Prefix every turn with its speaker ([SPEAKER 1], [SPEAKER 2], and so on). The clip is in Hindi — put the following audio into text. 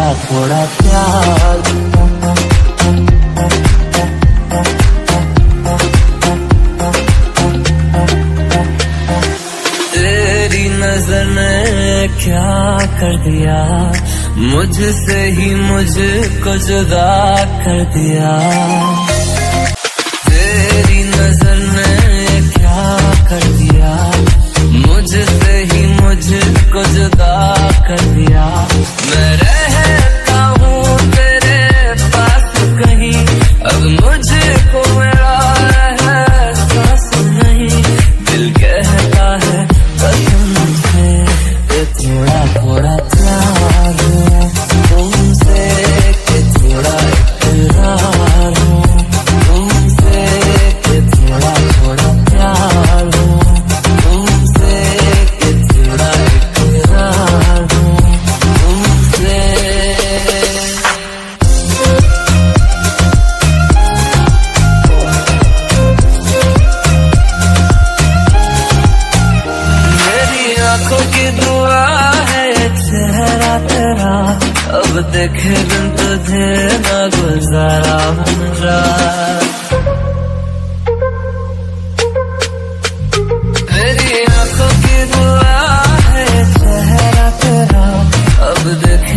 [SPEAKER 1] थोड़ा थोड़ा प्यार। तेरी नजर ने क्या कर दिया, मुझसे ही मुझको जुदा कर दिया। तेरी नजर ने क्या कर दिया, मुझसे ही मुझको जुदा कर दिया। मैं रहता हूँ तेरे पास कहीं, अब मुझको मेरा एहसास नहीं। दिल कहता है कसम से कि थोड़ा थोड़ा प्यार हो तुमसे, कि थोड़ा इकरार हो तुमसे, कि थोड़ा थोड़ा प्यार हो तुमसे, कि थोड़ा इकरार हो तुमसे। मेरी आंखों की दुआ है चेहरा तेरा, अब देखे बिन तुझे न गुजारा मेरा। मेरी आंखों की दुआ है चेहरा तेरा, अब देखे